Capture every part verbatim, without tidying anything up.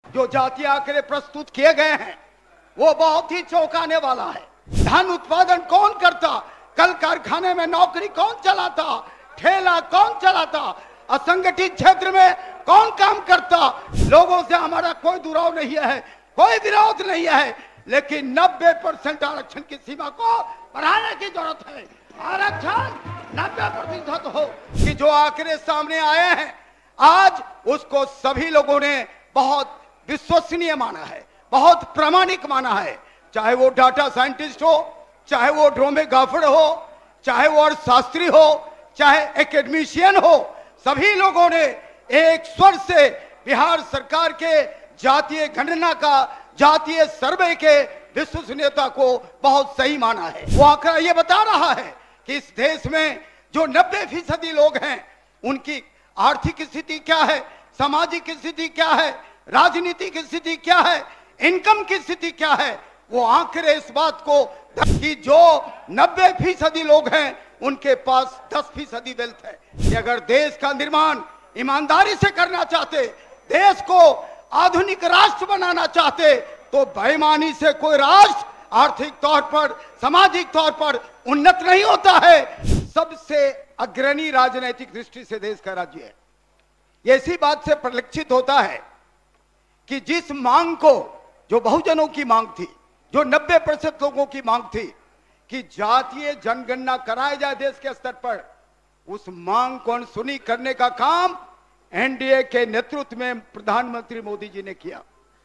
जो जातीय आंकड़े प्रस्तुत किए गए हैं वो बहुत ही चौंकाने वाला है। धन उत्पादन कौन करता, कल कारखाने में नौकरी कौन चलाता, ठेला कौन चलाता, असंगठित क्षेत्र में कौन काम करता। लोगों से हमारा कोई दुराव नहीं है, कोई विरोध नहीं है, लेकिन नब्बे परसेंट आरक्षण की सीमा को बढ़ाने की जरूरत है। आरक्षण नब्बे प्रतिशत हो कि जो आंकड़े सामने आए हैं आज उसको सभी लोगों ने बहुत विश्वसनीय माना है, बहुत प्रामाणिक माना है। चाहे वो डाटा साइंटिस्ट हो, चाहे वो ड्रोमेगाफर हो, चाहे वो अर्थशास्त्री हो, चाहे एकेडमिशियन हो, सभी लोगों ने एक स्वर से बिहार सरकार के जातीय गणना का, जातीय सर्वे के विश्वसनीयता को बहुत सही माना है। वो आंकड़ा ये बता रहा है कि इस देश में जो नब्बे फीसदी लोग हैं उनकी आर्थिक स्थिति क्या है, सामाजिक स्थिति क्या है, राजनीतिक स्थिति क्या है, इनकम की स्थिति क्या है। वो आंकड़े इस बात को कि जो नब्बे फीसदी लोग हैं उनके पास दस फीसदी वेल्थ है। कि अगर देश का निर्माण ईमानदारी से करना चाहते, देश को आधुनिक राष्ट्र बनाना चाहते, तो बेईमानी से कोई राष्ट्र आर्थिक तौर पर, सामाजिक तौर पर उन्नत नहीं होता है। सबसे अग्रणी राजनीतिक दृष्टि से देश का राज्य है। ये इसी बात से परिलक्षित होता है कि जिस मांग को, जो बहुजनों की मांग थी, जो नब्बे प्रतिशत लोगों की मांग थी कि जातीय जनगणना कराया जाए देश के स्तर पर, उस मांग को अनसुनी करने का काम एनडीए के नेतृत्व में प्रधानमंत्री मोदी जी ने किया।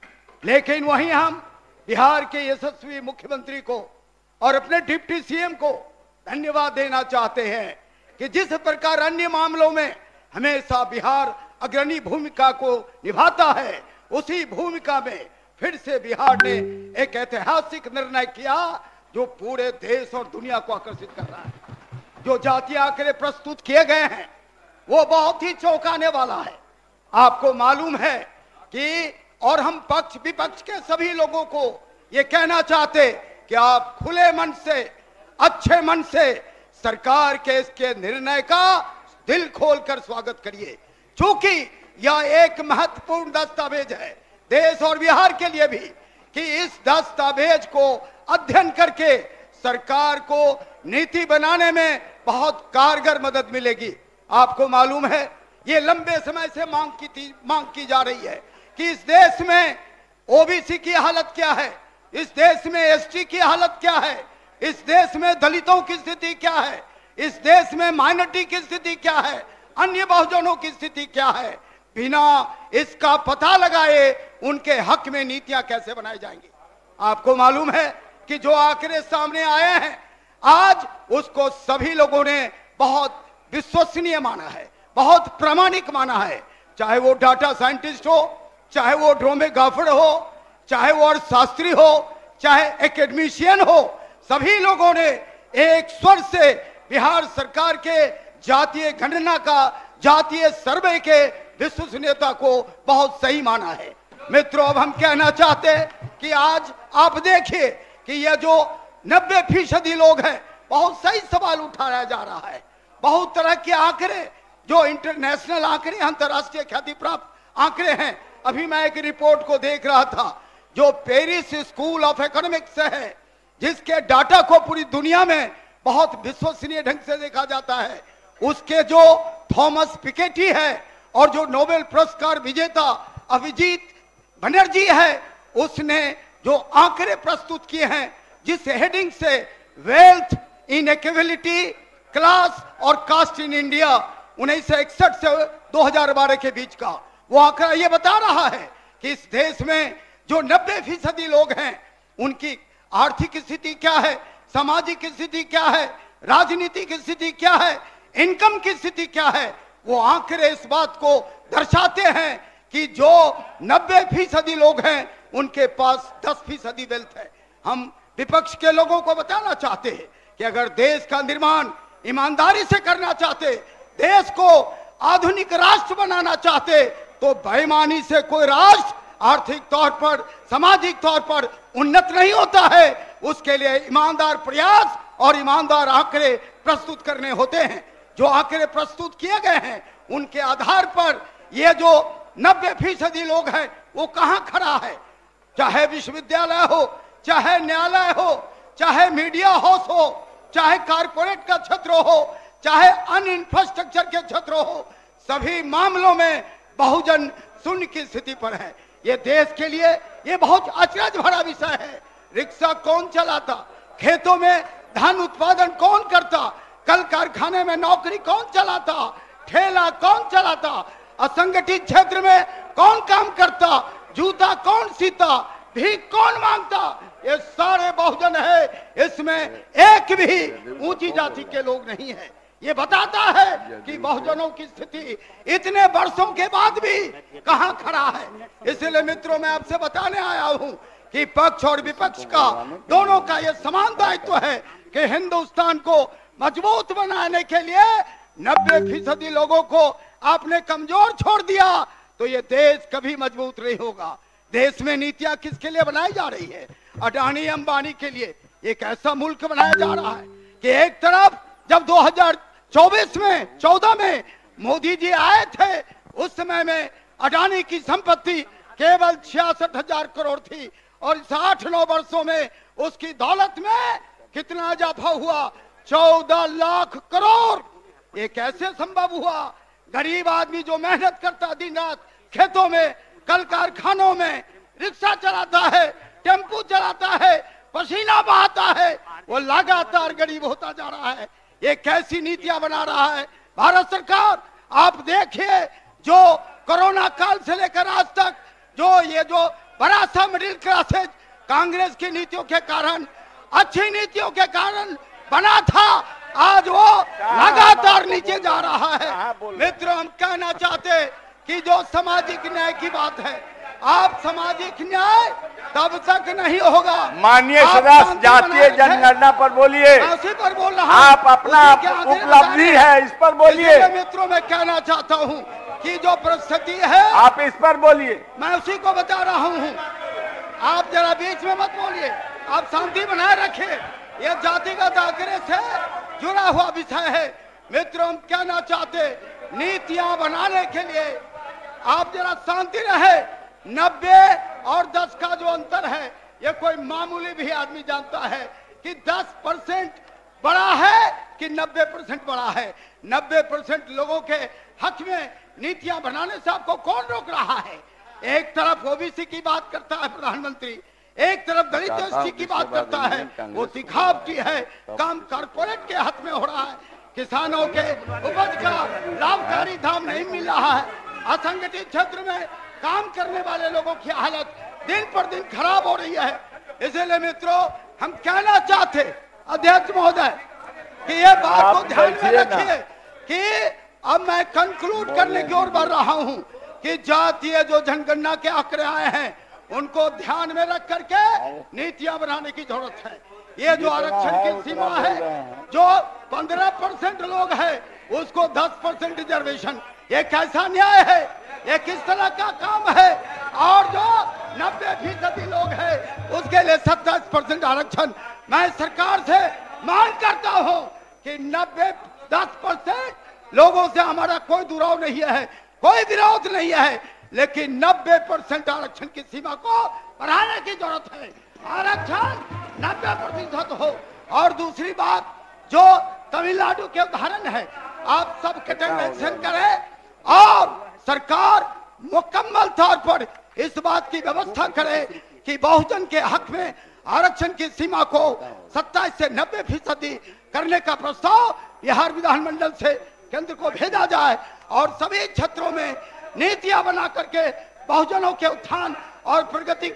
लेकिन वहीं हम बिहार के यशस्वी मुख्यमंत्री को और अपने डिप्टी सीएम को धन्यवाद देना चाहते हैं कि जिस प्रकार अन्य मामलों में हमेशा बिहार अग्रणी भूमिका को निभाता है, उसी भूमिका में फिर से बिहार ने एक ऐतिहासिक निर्णय किया जो पूरे देश और दुनिया को आकर्षित कर रहा है। जो जातीय आंकड़े प्रस्तुत किए गए हैं वो बहुत ही चौंकाने वाला है। आपको मालूम है कि, और हम पक्ष विपक्ष के सभी लोगों को ये कहना चाहते कि आप खुले मन से, अच्छे मन से सरकार के इसके निर्णय का दिल खोलकर स्वागत करिए, क्योंकि यह एक महत्वपूर्ण दस्तावेज है देश और बिहार के लिए भी कि इस दस्तावेज को अध्ययन करके सरकार को नीति बनाने में बहुत कारगर मदद मिलेगी। आपको मालूम है ये लंबे समय से मांग की थी, मांग की जा रही है कि इस देश में ओबीसी की हालत क्या है, इस देश में एसटी की हालत क्या है, इस देश में दलितों की स्थिति क्या है, इस देश में माइनॉरिटी की स्थिति क्या है, अन्य बहुजनों की स्थिति क्या है। बिना इसका पता लगाए उनके हक में नीतियां कैसे बनाई जाएंगी। आपको मालूम है कि जो आंकड़े सामने आए हैं आज उसको सभी लोगों ने बहुत विश्वसनीय माना है, बहुत प्रामाणिक माना है। चाहे वो डाटा साइंटिस्ट हो, चाहे वो ड्रोमेगाफर हो, चाहे वो अर्थशास्त्री हो, चाहे एकेडमिशियन हो, सभी लोगों ने एक स्वर से बिहार सरकार के जातीय गणना का, जातीय सर्वे के विश्वसनीयता को बहुत सही माना है। मित्रों, अब हम कहना चाहते हैं कि आज आप देखिए कि ये जो नब्बे फीसदी लोग हैं, बहुत सही सवाल उठाया जा रहा है। बहुत तरह के आंकड़े, जो इंटरनेशनल आंकड़े, अंतर्राष्ट्रीय ख्याति प्राप्त आंकड़े हैं। अभी मैं एक रिपोर्ट को देख रहा था जो पेरिस स्कूल ऑफ इकोनॉमिक्स है, जिसके डाटा को पूरी दुनिया में बहुत विश्वसनीय ढंग से देखा जाता है। उसके जो थॉमस पिकेटी है और जो नोबेल पुरस्कार विजेता अभिजीत बनर्जी है, उसने जो आंकड़े प्रस्तुत किए हैं जिस हेडिंग से वेल्थ इनइक्वालिटी, क्लास और कास्ट इन इंडिया उन्नीस सौ इकसठ से दो हज़ार बारह के बीच का, वो आंकड़ा ये बता रहा है कि इस देश में जो नब्बे फीसदी लोग हैं उनकी आर्थिक स्थिति क्या है, सामाजिक स्थिति क्या है, राजनीतिक स्थिति क्या है, इनकम की स्थिति क्या है। वो आंकड़े इस बात को दर्शाते हैं कि जो नब्बे फीसदी लोग हैं उनके पास दस फीसदी वेल्थ है। हम विपक्ष के लोगों को बताना चाहते हैं कि अगर देश का निर्माण ईमानदारी से करना चाहते, देश को आधुनिक राष्ट्र बनाना चाहते, तो बेईमानी से कोई राष्ट्र आर्थिक तौर पर, सामाजिक तौर पर उन्नत नहीं होता है। उसके लिए ईमानदार प्रयास और ईमानदार आंकड़े प्रस्तुत करने होते हैं। जो आंकड़े प्रस्तुत किए गए हैं उनके आधार पर ये जो नब्बे फीसदी लोग हैं वो कहां खड़ा है? चाहे विश्वविद्यालय हो, चाहे न्यायालय हो, चाहे मीडिया हाउस हो, चाहे कारपोरेट का क्षेत्र हो, चाहे अन्य इंफ्रास्ट्रक्चर के क्षेत्र हो, सभी मामलों में बहुजन शून्य की स्थिति पर है। ये देश के लिए ये बहुत अचरज भरा विषय है। रिक्शा कौन चलाता? खेतों में धान उत्पादन कौन करता? कल कारखाने में नौकरी कौन चलाता? ठेला कौन चलाता? असंगठित क्षेत्र में कौन काम करता? जूता कौन सीता? भीख कौन मांगता? ये सारे बहुजन है, इसमें एक भी ऊंची जाति के लोग नहीं है। ये बताता है कि बहुजनों की स्थिति इतने वर्षों के बाद भी कहां खड़ा है। इसलिए मित्रों, मैं आपसे बताने आया हूं कि पक्ष और विपक्ष का दोनों का यह समान दायित्व है कि हिंदुस्तान को मजबूत बनाने के लिए नब्बे फीसदी लोगों को आपने कमजोर छोड़ दिया तो ये देश कभी मजबूत नहीं होगा। देश में नीतियां किसके लिए बनाई जा रही है? अडानी अंबानी के लिए। एक ऐसा मुल्क बनाया जा रहा है कि एक तरफ जब दो हज़ार चौबीस में चौदह में मोदी जी आए थे, उस समय में अडानी की संपत्ति केवल छियासठ हजार करोड़ थी और इस आठ नौ वर्षों में उसकी दौलत में कितना इजाफा हुआ? चौदह लाख करोड़। ये कैसे संभव हुआ? गरीब आदमी जो मेहनत करता दिन रात खेतों में, कल कारखानों में, रिक्शा चलाता है, टेम्पू चलाता है, पसीना बहाता है, वो लगातार गरीब होता जा रहा है। ये कैसी नीतियां बना रहा है भारत सरकार? आप देखिए, जो कोरोना काल से लेकर आज तक जो ये जो बड़ा सा मिडिल क्लासेज कांग्रेस की नीतियों के कारण, अच्छी नीतियों के कारण बना था, आज वो लगातार नीचे जा रहा है। मित्रों, हम कहना चाहते कि जो सामाजिक न्याय की बात है, आप सामाजिक न्याय तब तक नहीं होगा। माननीय सदस्य, जातीय जनगणना पर बोलिए। उसी पर बोल रहा हूं। आप अपना उपलब्धि है, इस पर बोलिए। मित्रों, मैं कहना चाहता हूं कि जो परिस्थिति है, आप इस पर बोलिए। मैं उसी को बता रहा हूं। आप जरा बीच में मत बोलिए, आप शांति बनाए रखें। यह जातिगत आंकड़े से जुड़ा हुआ विषय है। मित्रों, हम कहना चाहते, नीतियां बनाने के लिए आप जरा शांति रहे। नब्बे और दस का जो अंतर है, ये कोई मामूली भी आदमी जानता है कि दस परसेंट बड़ा है कि नब्बे परसेंट बड़ा है। नब्बे परसेंट लोगों के हक में नीतियां बनाने से आपको कौन रोक रहा है? एक तरफ ओबीसी की बात करता है प्रधानमंत्री, एक तरफ दलित एससी की बात करता है, वो दिखावटी है। काम कारपोरेट के हाथ में हो रहा है। किसानों के उपज का लाभकारी दाम नहीं मिल रहा है। असंगठित क्षेत्र में काम करने वाले लोगों की हालत दिन पर दिन खराब हो रही है। इसलिए मित्रों, हम कहना चाहते अध्यक्ष महोदय कि ये बात को ध्यान में रखिए कि अब मैं कंक्लूड करने की ओर बढ़ रहा हूं कि जातीय जो जनगणना के आंकड़े आए हैं, उनको ध्यान में रख करके नीतियां बनाने की जरूरत है। ये जो आरक्षण की सीमा है, जो पंद्रह परसेंट लोग हैं, उसको दस परसेंट रिजर्वेशन, ये कैसा न्याय है? ये किस तरह का काम है? और जो नब्बे फीसदी लोग हैं, उसके लिए सत्ताईस परसेंट आरक्षण। मैं सरकार से मांग करता हूं कि नब्बे दस परसेंट लोगों से हमारा कोई दुराव नहीं है, कोई विरोध नहीं है, लेकिन नब्बे परसेंट आरक्षण की सीमा को बढ़ाने की जरूरत है। आरक्षण नब्बे प्रतिशत हो। और दूसरी बात, जो तमिलनाडु के उदाहरण है, आप सब कैटेगराइजेशन करें और सरकार मुकम्मल तौर पर इस बात की व्यवस्था करे कि बहुजन के हक में आरक्षण की सीमा को सत्ताईस से नब्बे फीसदी करने का प्रस्ताव बिहार विधानमंडल से केंद्र को भेजा जाए और सभी क्षेत्रों में नीतियां बना करके बहुजनों के उत्थान और प्रगति